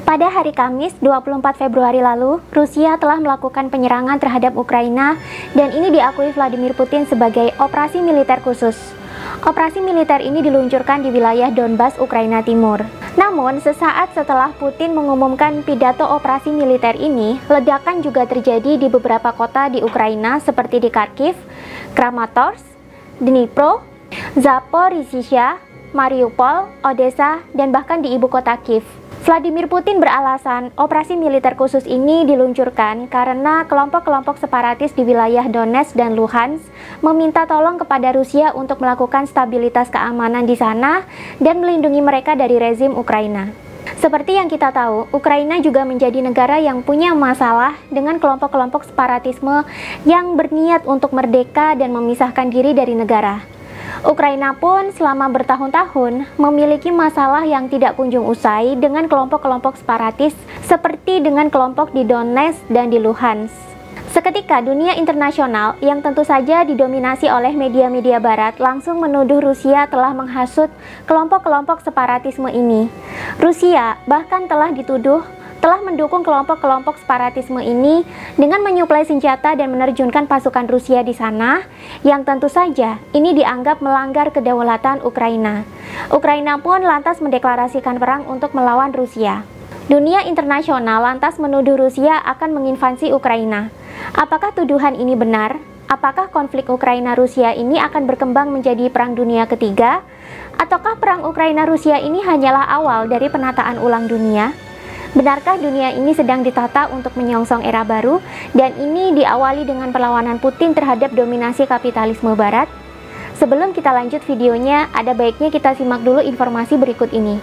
Pada hari Kamis 24 Februari lalu, Rusia telah melakukan penyerangan terhadap Ukraina dan ini diakui Vladimir Putin sebagai operasi militer khusus. Operasi militer ini diluncurkan di wilayah Donbas, Ukraina Timur. Namun, sesaat setelah Putin mengumumkan pidato operasi militer ini, ledakan juga terjadi di beberapa kota di Ukraina seperti di Kharkiv, Kramatorsk, Dnipro, Zaporizhzhia, Mariupol, Odessa, dan bahkan di ibu kota Kiev. Vladimir Putin beralasan operasi militer khusus ini diluncurkan karena kelompok-kelompok separatis di wilayah Donetsk dan Luhansk meminta tolong kepada Rusia untuk melakukan stabilitas keamanan di sana dan melindungi mereka dari rezim Ukraina. Seperti yang kita tahu, Ukraina juga menjadi negara yang punya masalah dengan kelompok-kelompok separatisme yang berniat untuk merdeka dan memisahkan diri dari negara. Ukraina pun selama bertahun-tahun memiliki masalah yang tidak kunjung usai dengan kelompok-kelompok separatis seperti dengan kelompok di Donetsk dan di Luhansk. Seketika dunia internasional yang tentu saja didominasi oleh media-media barat langsung menuduh Rusia telah menghasut kelompok-kelompok separatisme ini. Rusia bahkan telah mendukung kelompok-kelompok separatisme ini dengan menyuplai senjata dan menerjunkan pasukan Rusia di sana, yang tentu saja ini dianggap melanggar kedaulatan Ukraina. Ukraina pun lantas mendeklarasikan perang untuk melawan Rusia. Dunia internasional lantas menuduh Rusia akan menginvasi Ukraina. Apakah tuduhan ini benar? Apakah konflik Ukraina-Rusia ini akan berkembang menjadi perang dunia ketiga? Ataukah perang Ukraina-Rusia ini hanyalah awal dari penataan ulang dunia? Benarkah dunia ini sedang ditata untuk menyongsong era baru dan ini diawali dengan perlawanan Putin terhadap dominasi kapitalisme barat? Sebelum kita lanjut videonya, ada baiknya kita simak dulu informasi berikut ini.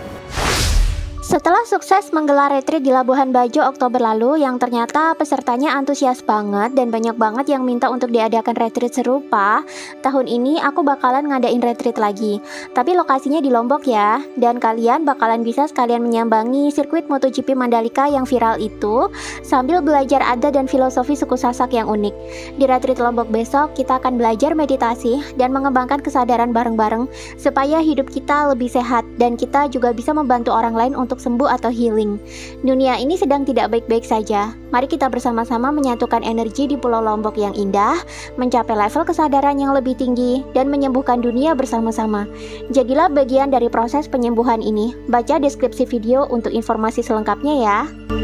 Setelah sukses menggelar retreat di Labuhan Bajo Oktober lalu yang ternyata pesertanya antusias banget dan banyak banget yang minta untuk diadakan retreat serupa, tahun ini aku bakalan ngadain retreat lagi. Tapi lokasinya di Lombok ya, dan kalian bakalan bisa sekalian menyambangi sirkuit MotoGP Mandalika yang viral itu sambil belajar adat dan filosofi suku Sasak yang unik. Di retreat Lombok besok kita akan belajar meditasi dan mengembangkan kesadaran bareng-bareng supaya hidup kita lebih sehat dan kita juga bisa membantu orang lain untuk sembuh atau healing. Dunia ini sedang tidak baik-baik saja. Mari kita bersama-sama menyatukan energi di Pulau Lombok yang indah, mencapai level kesadaran yang lebih tinggi, dan menyembuhkan dunia bersama-sama. Jadilah bagian dari proses penyembuhan ini. Baca deskripsi video untuk informasi selengkapnya ya.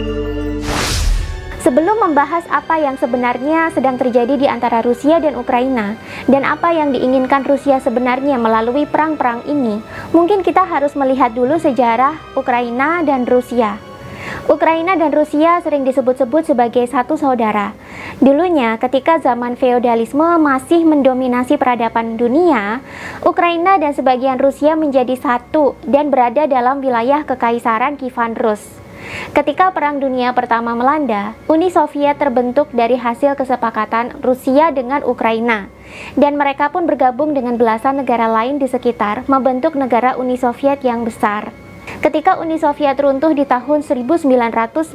Sebelum membahas apa yang sebenarnya sedang terjadi di antara Rusia dan Ukraina, dan apa yang diinginkan Rusia sebenarnya melalui perang-perang ini, mungkin kita harus melihat dulu sejarah Ukraina dan Rusia. Ukraina dan Rusia sering disebut-sebut sebagai satu saudara. Dulunya, ketika zaman feodalisme masih mendominasi peradaban dunia, Ukraina dan sebagian Rusia menjadi satu dan berada dalam wilayah Kekaisaran Kievan Rus. Ketika Perang Dunia Pertama melanda, Uni Soviet terbentuk dari hasil kesepakatan Rusia dengan Ukraina, dan mereka pun bergabung dengan belasan negara lain di sekitar, membentuk negara Uni Soviet yang besar. Ketika Uni Soviet runtuh di tahun 1991,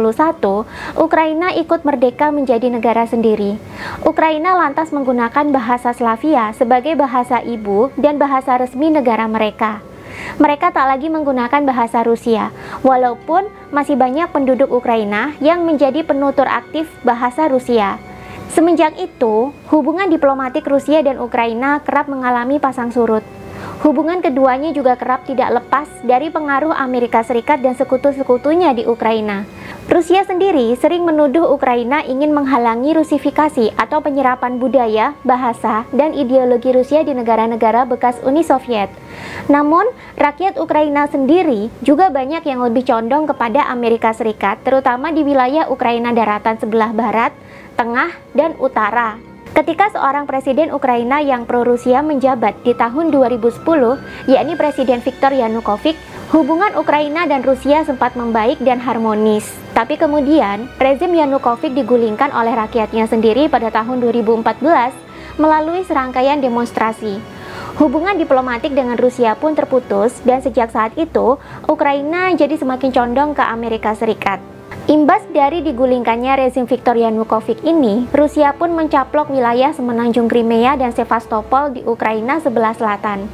Ukraina ikut merdeka menjadi negara sendiri. Ukraina lantas menggunakan bahasa Slavia sebagai bahasa ibu dan bahasa resmi negara mereka. Mereka tak lagi menggunakan bahasa Rusia, walaupun masih banyak penduduk Ukraina yang menjadi penutur aktif bahasa Rusia. Semenjak itu, hubungan diplomatik Rusia dan Ukraina kerap mengalami pasang surut. Hubungan keduanya juga kerap tidak lepas dari pengaruh Amerika Serikat dan sekutu-sekutunya di Ukraina. Rusia sendiri sering menuduh Ukraina ingin menghalangi Rusifikasi atau penyerapan budaya, bahasa, dan ideologi Rusia di negara-negara bekas Uni Soviet. Namun, rakyat Ukraina sendiri juga banyak yang lebih condong kepada Amerika Serikat, terutama di wilayah Ukraina daratan sebelah barat, tengah, dan utara. Ketika seorang presiden Ukraina yang pro-Rusia menjabat di tahun 2010, yakni Presiden Viktor Yanukovych, hubungan Ukraina dan Rusia sempat membaik dan harmonis. Tapi kemudian, rezim Yanukovych digulingkan oleh rakyatnya sendiri pada tahun 2014 melalui serangkaian demonstrasi. Hubungan diplomatik dengan Rusia pun terputus dan sejak saat itu, Ukraina jadi semakin condong ke Amerika Serikat. Imbas dari digulingkannya rezim Viktor Yanukovych ini, Rusia pun mencaplok wilayah semenanjung Crimea dan Sevastopol di Ukraina sebelah selatan.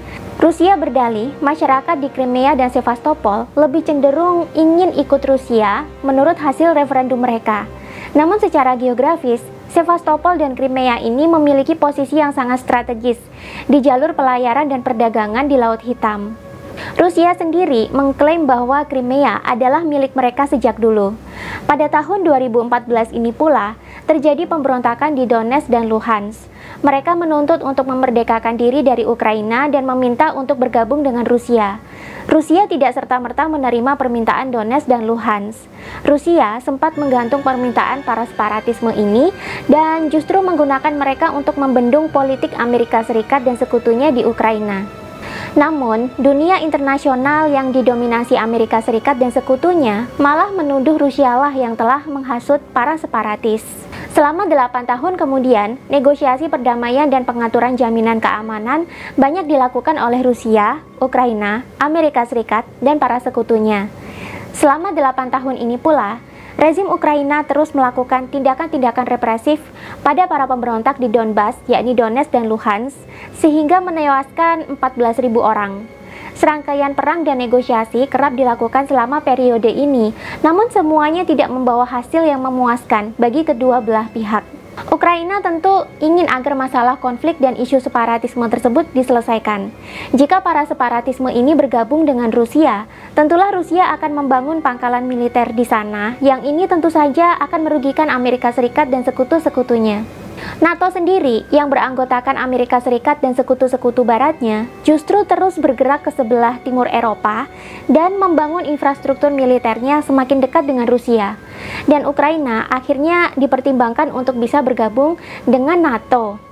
Rusia berdalih masyarakat di Crimea dan Sevastopol lebih cenderung ingin ikut Rusia menurut hasil referendum mereka. Namun secara geografis, Sevastopol dan Crimea ini memiliki posisi yang sangat strategis di jalur pelayaran dan perdagangan di Laut Hitam. Rusia sendiri mengklaim bahwa Crimea adalah milik mereka sejak dulu. Pada tahun 2014 ini pula, terjadi pemberontakan di Donetsk dan Luhansk. Mereka menuntut untuk memerdekakan diri dari Ukraina dan meminta untuk bergabung dengan Rusia. Rusia tidak serta-merta menerima permintaan Donetsk dan Luhansk. Rusia sempat menggantung permintaan para separatisme ini dan justru menggunakan mereka untuk membendung politik Amerika Serikat dan sekutunya di Ukraina. Namun, dunia internasional yang didominasi Amerika Serikat dan sekutunya malah menuduh Rusialah yang telah menghasut para separatis. Selama 8 tahun kemudian, negosiasi perdamaian dan pengaturan jaminan keamanan banyak dilakukan oleh Rusia, Ukraina, Amerika Serikat, dan para sekutunya. Selama 8 tahun ini pula, rezim Ukraina terus melakukan tindakan-tindakan represif pada para pemberontak di Donbas, yakni Donetsk dan Luhansk, sehingga menewaskan 14.000 orang. Serangkaian perang dan negosiasi kerap dilakukan selama periode ini, namun semuanya tidak membawa hasil yang memuaskan bagi kedua belah pihak. Ukraina tentu ingin agar masalah konflik dan isu separatisme tersebut diselesaikan. Jika para separatisme ini bergabung dengan Rusia, tentulah Rusia akan membangun pangkalan militer di sana, yang ini tentu saja akan merugikan Amerika Serikat dan sekutu-sekutunya. NATO sendiri yang beranggotakan Amerika Serikat dan sekutu-sekutu baratnya justru terus bergerak ke sebelah timur Eropa dan membangun infrastruktur militernya semakin dekat dengan Rusia. Dan Ukraina akhirnya dipertimbangkan untuk bisa bergabung dengan NATO.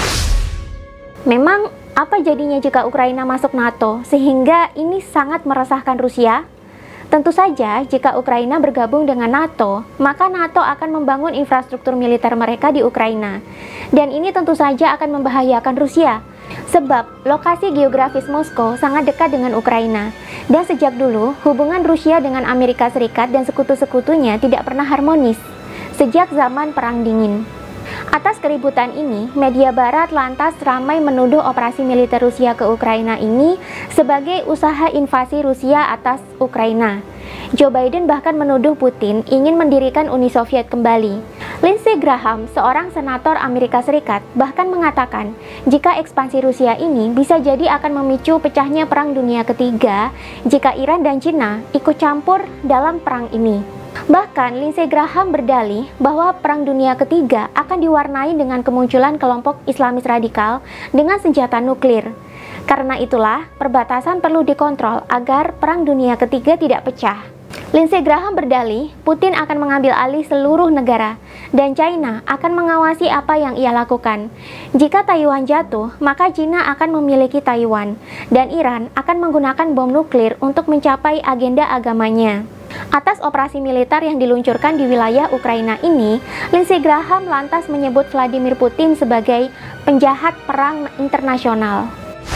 Memang apa jadinya jika Ukraina masuk NATO sehingga ini sangat meresahkan Rusia? Tentu saja, jika Ukraina bergabung dengan NATO, maka NATO akan membangun infrastruktur militer mereka di Ukraina. Dan ini tentu saja akan membahayakan Rusia, sebab lokasi geografis Moskow sangat dekat dengan Ukraina. Dan sejak dulu, hubungan Rusia dengan Amerika Serikat dan sekutu-sekutunya tidak pernah harmonis, sejak zaman Perang Dingin. Atas keributan ini, media barat lantas ramai menuduh operasi militer Rusia ke Ukraina ini sebagai usaha invasi Rusia atas Ukraina. Joe Biden bahkan menuduh Putin ingin mendirikan Uni Soviet kembali. Lindsey Graham, seorang senator Amerika Serikat, bahkan mengatakan jika ekspansi Rusia ini bisa jadi akan memicu pecahnya Perang Dunia Ketiga jika Iran dan China ikut campur dalam perang ini. Bahkan Lindsey Graham berdalih bahwa Perang Dunia Ketiga akan diwarnai dengan kemunculan kelompok Islamis radikal dengan senjata nuklir. Karena itulah, perbatasan perlu dikontrol agar Perang Dunia Ketiga tidak pecah. Lindsey Graham berdalih, Putin akan mengambil alih seluruh negara, dan China akan mengawasi apa yang ia lakukan. Jika Taiwan jatuh, maka China akan memiliki Taiwan, dan Iran akan menggunakan bom nuklir untuk mencapai agenda agamanya. Atas operasi militer yang diluncurkan di wilayah Ukraina ini, Lindsey Graham lantas menyebut Vladimir Putin sebagai penjahat perang internasional.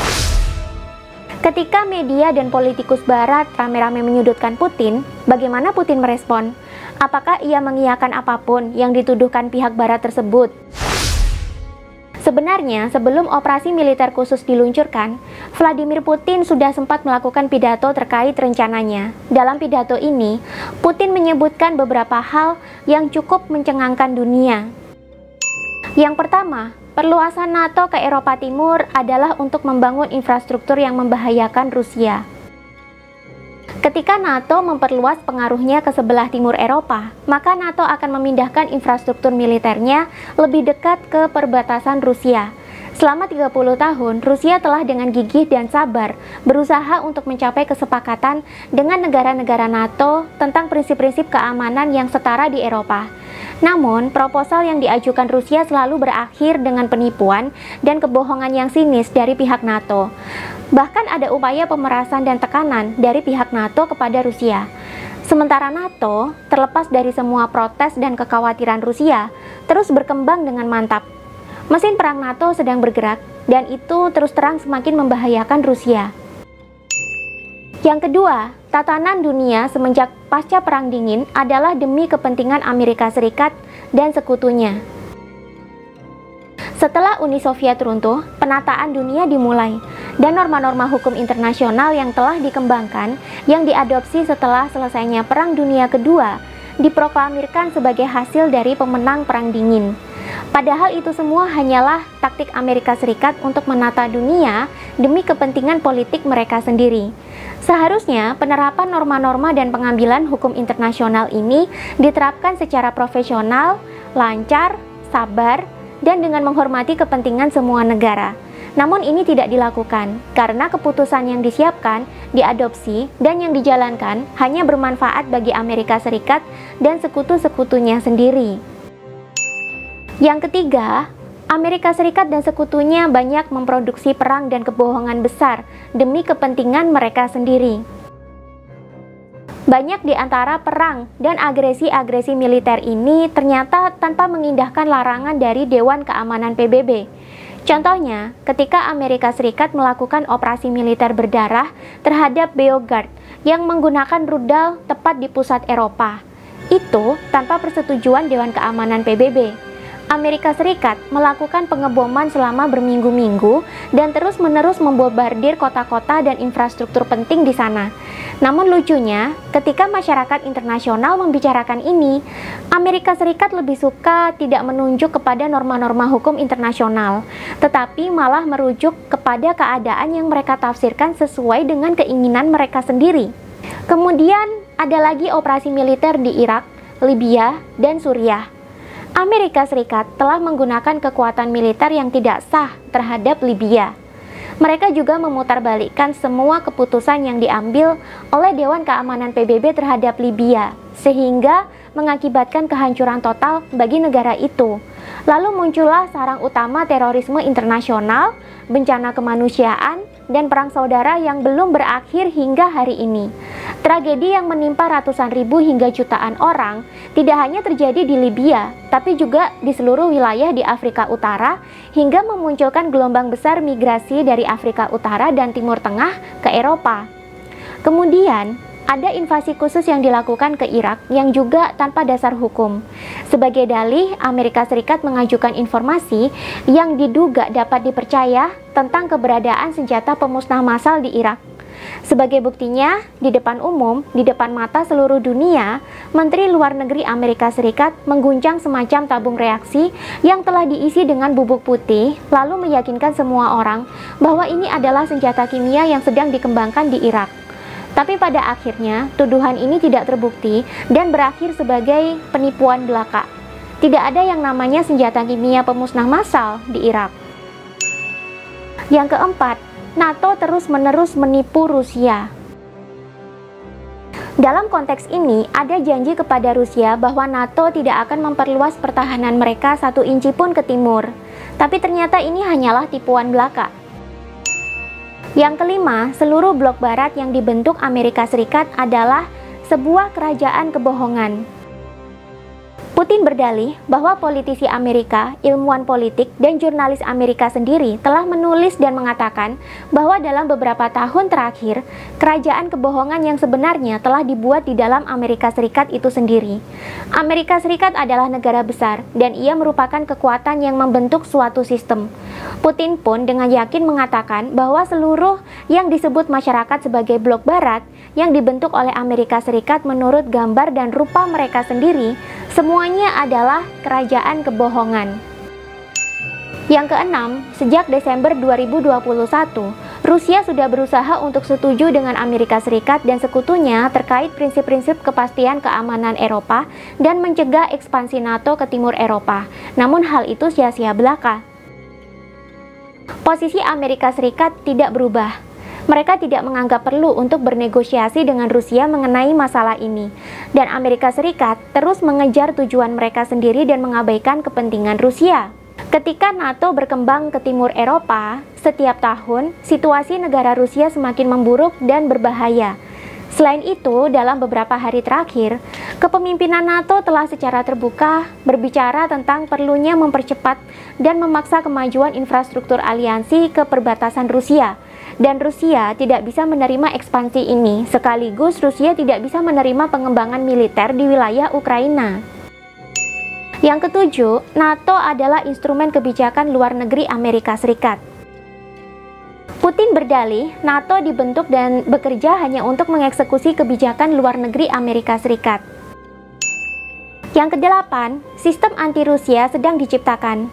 Ketika media dan politikus barat rame-rame menyudutkan Putin, bagaimana Putin merespon? Apakah ia mengiyakan apapun yang dituduhkan pihak barat tersebut? Sebenarnya, sebelum operasi militer khusus diluncurkan, Vladimir Putin sudah sempat melakukan pidato terkait rencananya. Dalam pidato ini, Putin menyebutkan beberapa hal yang cukup mencengangkan dunia. Yang pertama, perluasan NATO ke Eropa Timur adalah untuk membangun infrastruktur yang membahayakan Rusia. Ketika NATO memperluas pengaruhnya ke sebelah timur Eropa, maka NATO akan memindahkan infrastruktur militernya lebih dekat ke perbatasan Rusia. Selama 30 tahun, Rusia telah dengan gigih dan sabar berusaha untuk mencapai kesepakatan dengan negara-negara NATO tentang prinsip-prinsip keamanan yang setara di Eropa. Namun, proposal yang diajukan Rusia selalu berakhir dengan penipuan dan kebohongan yang sinis dari pihak NATO. Bahkan ada upaya pemerasan dan tekanan dari pihak NATO kepada Rusia. Sementara NATO, terlepas dari semua protes dan kekhawatiran Rusia, terus berkembang dengan mantap. Mesin perang NATO sedang bergerak, dan itu terus terang semakin membahayakan Rusia. Yang kedua, tatanan dunia semenjak pasca Perang Dingin adalah demi kepentingan Amerika Serikat dan sekutunya. Setelah Uni Soviet runtuh, penataan dunia dimulai, dan norma-norma hukum internasional yang telah dikembangkan, yang diadopsi setelah selesainya Perang Dunia Kedua, diproklamirkan sebagai hasil dari pemenang Perang Dingin. Padahal itu semua hanyalah taktik Amerika Serikat untuk menata dunia demi kepentingan politik mereka sendiri. Seharusnya penerapan norma-norma dan pengambilan hukum internasional ini diterapkan secara profesional, lancar, sabar, dan dengan menghormati kepentingan semua negara. Namun ini tidak dilakukan, karena keputusan yang disiapkan, diadopsi, dan yang dijalankan hanya bermanfaat bagi Amerika Serikat dan sekutu-sekutunya sendiri. Yang ketiga, Amerika Serikat dan sekutunya banyak memproduksi perang dan kebohongan besar demi kepentingan mereka sendiri. Banyak di antara perang dan agresi-agresi militer ini ternyata tanpa mengindahkan larangan dari Dewan Keamanan PBB. Contohnya, ketika Amerika Serikat melakukan operasi militer berdarah terhadap Beograd yang menggunakan rudal tepat di pusat Eropa, itu tanpa persetujuan Dewan Keamanan PBB. Amerika Serikat melakukan pengeboman selama berminggu-minggu dan terus-menerus membombardir kota-kota dan infrastruktur penting di sana. Namun lucunya, ketika masyarakat internasional membicarakan ini, Amerika Serikat lebih suka tidak menunjuk kepada norma-norma hukum internasional, tetapi malah merujuk kepada keadaan yang mereka tafsirkan sesuai dengan keinginan mereka sendiri. Kemudian ada lagi operasi militer di Irak, Libya, dan Suriah. Amerika Serikat telah menggunakan kekuatan militer yang tidak sah terhadap Libya. Mereka juga memutarbalikkan semua keputusan yang diambil oleh Dewan Keamanan PBB terhadap Libya, sehingga mengakibatkan kehancuran total bagi negara itu. Lalu muncullah sarang utama terorisme internasional, bencana kemanusiaan, dan perang saudara yang belum berakhir hingga hari ini. Tragedi yang menimpa ratusan ribu hingga jutaan orang tidak hanya terjadi di Libya, tapi juga di seluruh wilayah di Afrika Utara, hingga memunculkan gelombang besar migrasi dari Afrika Utara dan Timur Tengah ke Eropa. Kemudian, ada invasi khusus yang dilakukan ke Irak yang juga tanpa dasar hukum. Sebagai dalih, Amerika Serikat mengajukan informasi yang diduga dapat dipercaya tentang keberadaan senjata pemusnah massal di Irak. Sebagai buktinya, di depan umum, di depan mata seluruh dunia, Menteri Luar Negeri Amerika Serikat mengguncang semacam tabung reaksi yang telah diisi dengan bubuk putih, lalu meyakinkan semua orang bahwa ini adalah senjata kimia yang sedang dikembangkan di Irak. Tapi pada akhirnya, tuduhan ini tidak terbukti dan berakhir sebagai penipuan belaka. Tidak ada yang namanya senjata kimia pemusnah massal di Irak. Yang keempat, NATO terus-menerus menipu Rusia. Dalam konteks ini, ada janji kepada Rusia bahwa NATO tidak akan memperluas pertahanan mereka 1 inci pun ke timur. Tapi ternyata ini hanyalah tipuan belaka. Yang kelima, seluruh blok barat yang dibentuk Amerika Serikat adalah sebuah kerajaan kebohongan. Putin berdalih bahwa politisi Amerika, ilmuwan politik, dan jurnalis Amerika sendiri telah menulis dan mengatakan bahwa dalam beberapa tahun terakhir, kerajaan kebohongan yang sebenarnya telah dibuat di dalam Amerika Serikat itu sendiri. Amerika Serikat adalah negara besar, dan ia merupakan kekuatan yang membentuk suatu sistem. Putin pun dengan yakin mengatakan bahwa seluruh yang disebut masyarakat sebagai blok barat yang dibentuk oleh Amerika Serikat menurut gambar dan rupa mereka sendiri, semuanya adalah kerajaan kebohongan. Yang keenam, sejak Desember 2021, Rusia sudah berusaha untuk setuju dengan Amerika Serikat dan sekutunya terkait prinsip-prinsip kepastian keamanan Eropa dan mencegah ekspansi NATO ke timur Eropa. Namun hal itu sia-sia belaka. Posisi Amerika Serikat tidak berubah. Mereka tidak menganggap perlu untuk bernegosiasi dengan Rusia mengenai masalah ini, dan Amerika Serikat terus mengejar tujuan mereka sendiri dan mengabaikan kepentingan Rusia. Ketika NATO berkembang ke timur Eropa, setiap tahun situasi negara Rusia semakin memburuk dan berbahaya. Selain itu, dalam beberapa hari terakhir, kepemimpinan NATO telah secara terbuka berbicara tentang perlunya mempercepat dan memaksa kemajuan infrastruktur aliansi ke perbatasan Rusia. Dan Rusia tidak bisa menerima ekspansi ini, sekaligus Rusia tidak bisa menerima pengembangan militer di wilayah Ukraina. Yang ketujuh, NATO adalah instrumen kebijakan luar negeri Amerika Serikat. Putin berdalih NATO dibentuk dan bekerja hanya untuk mengeksekusi kebijakan luar negeri Amerika Serikat. Yang kedelapan, sistem anti-Rusia sedang diciptakan.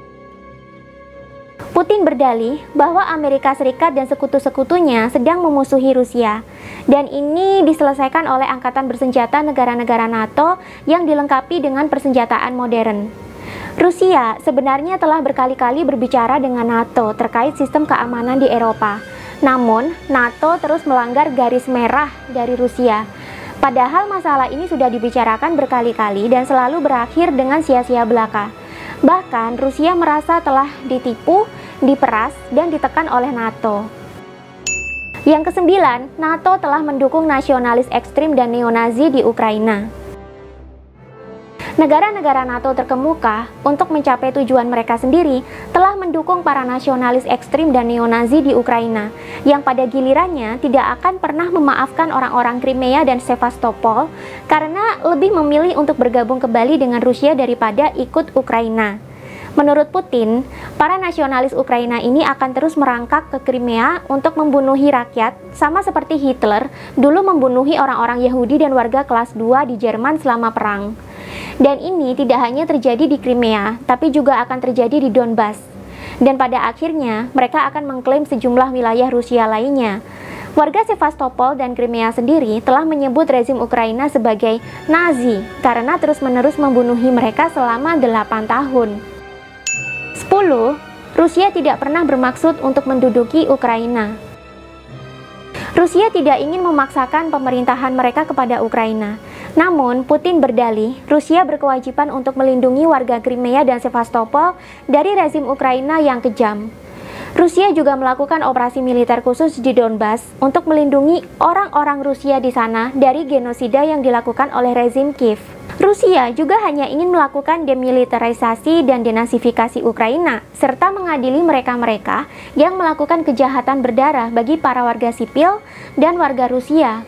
Putin berdalih bahwa Amerika Serikat dan sekutu-sekutunya sedang memusuhi Rusia, dan ini diselesaikan oleh angkatan bersenjata negara-negara NATO yang dilengkapi dengan persenjataan modern. Rusia sebenarnya telah berkali-kali berbicara dengan NATO terkait sistem keamanan di Eropa. Namun, NATO terus melanggar garis merah dari Rusia. Padahal masalah ini sudah dibicarakan berkali-kali dan selalu berakhir dengan sia-sia belaka. Bahkan, Rusia merasa telah ditipu, diperas, dan ditekan oleh NATO. Yang kesembilan, NATO telah mendukung nasionalis ekstrim dan neonazi di Ukraina. Negara-negara NATO terkemuka untuk mencapai tujuan mereka sendiri telah mendukung para nasionalis ekstrim dan neonazi di Ukraina, yang pada gilirannya tidak akan pernah memaafkan orang-orang Crimea dan Sevastopol karena lebih memilih untuk bergabung kembali dengan Rusia daripada ikut Ukraina. Menurut Putin, para nasionalis Ukraina ini akan terus merangkak ke Crimea untuk membunuhi rakyat, sama seperti Hitler dulu membunuhi orang-orang Yahudi dan warga kelas 2 di Jerman selama perang. Dan ini tidak hanya terjadi di Crimea, tapi juga akan terjadi di Donbas. Dan pada akhirnya, mereka akan mengklaim sejumlah wilayah Rusia lainnya. Warga Sevastopol dan Crimea sendiri telah menyebut rezim Ukraina sebagai Nazi karena terus-menerus membunuhi mereka selama 8 tahun. 10. Rusia tidak pernah bermaksud untuk menduduki Ukraina. Rusia tidak ingin memaksakan pemerintahan mereka kepada Ukraina. Namun, Putin berdalih, Rusia berkewajiban untuk melindungi warga Crimea dan Sevastopol dari rezim Ukraina yang kejam. Rusia juga melakukan operasi militer khusus di Donbas untuk melindungi orang-orang Rusia di sana dari genosida yang dilakukan oleh rezim Kiev. Rusia juga hanya ingin melakukan demilitarisasi dan denasifikasi Ukraina, serta mengadili mereka-mereka yang melakukan kejahatan berdarah bagi para warga sipil dan warga Rusia.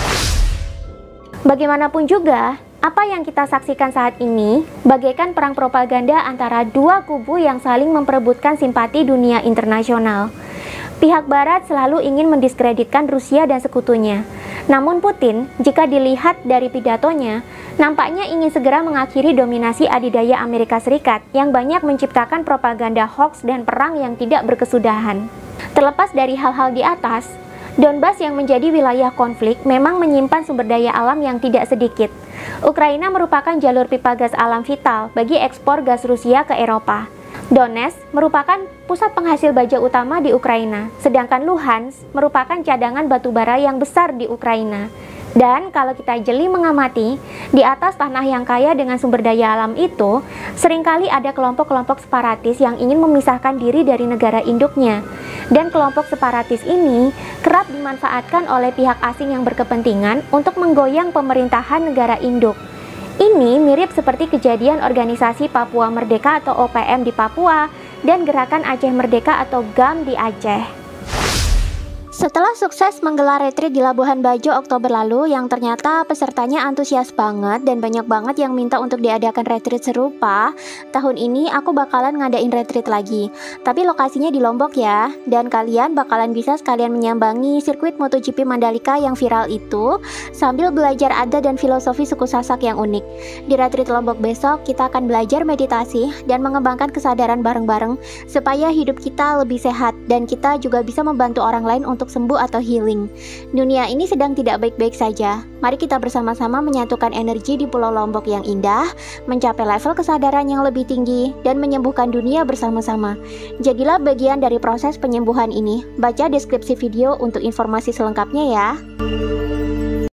Bagaimanapun juga, apa yang kita saksikan saat ini bagaikan perang propaganda antara dua kubu yang saling memperebutkan simpati dunia internasional. Pihak Barat selalu ingin mendiskreditkan Rusia dan sekutunya. Namun Putin, jika dilihat dari pidatonya, nampaknya ingin segera mengakhiri dominasi adidaya Amerika Serikat yang banyak menciptakan propaganda hoax dan perang yang tidak berkesudahan. Terlepas dari hal-hal di atas, Donbas yang menjadi wilayah konflik memang menyimpan sumber daya alam yang tidak sedikit. Ukraina merupakan jalur pipa gas alam vital bagi ekspor gas Rusia ke Eropa. Donetsk merupakan pusat penghasil baja utama di Ukraina, sedangkan Luhansk merupakan cadangan batu bara yang besar di Ukraina. Dan kalau kita jeli mengamati, di atas tanah yang kaya dengan sumber daya alam itu, seringkali ada kelompok-kelompok separatis yang ingin memisahkan diri dari negara induknya. Dan kelompok separatis ini kerap dimanfaatkan oleh pihak asing yang berkepentingan untuk menggoyang pemerintahan negara induk. Ini mirip seperti kejadian organisasi Papua Merdeka atau OPM di Papua dan Gerakan Aceh Merdeka atau GAM di Aceh. Setelah sukses menggelar retreat di Labuhan Bajo Oktober lalu yang ternyata pesertanya antusias banget dan banyak banget yang minta untuk diadakan retreat serupa, tahun ini aku bakalan ngadain retreat lagi. Tapi lokasinya di Lombok ya, dan kalian bakalan bisa sekalian menyambangi sirkuit MotoGP Mandalika yang viral itu sambil belajar adat dan filosofi suku Sasak yang unik. Di retreat Lombok besok kita akan belajar meditasi dan mengembangkan kesadaran bareng-bareng supaya hidup kita lebih sehat dan kita juga bisa membantu orang lain untuk sembuh atau healing. Dunia ini sedang tidak baik-baik saja. Mari kita bersama-sama menyatukan energi di Pulau Lombok yang indah, mencapai level kesadaran yang lebih tinggi, dan menyembuhkan dunia bersama-sama. Jadilah bagian dari proses penyembuhan ini. Baca deskripsi video untuk informasi selengkapnya ya.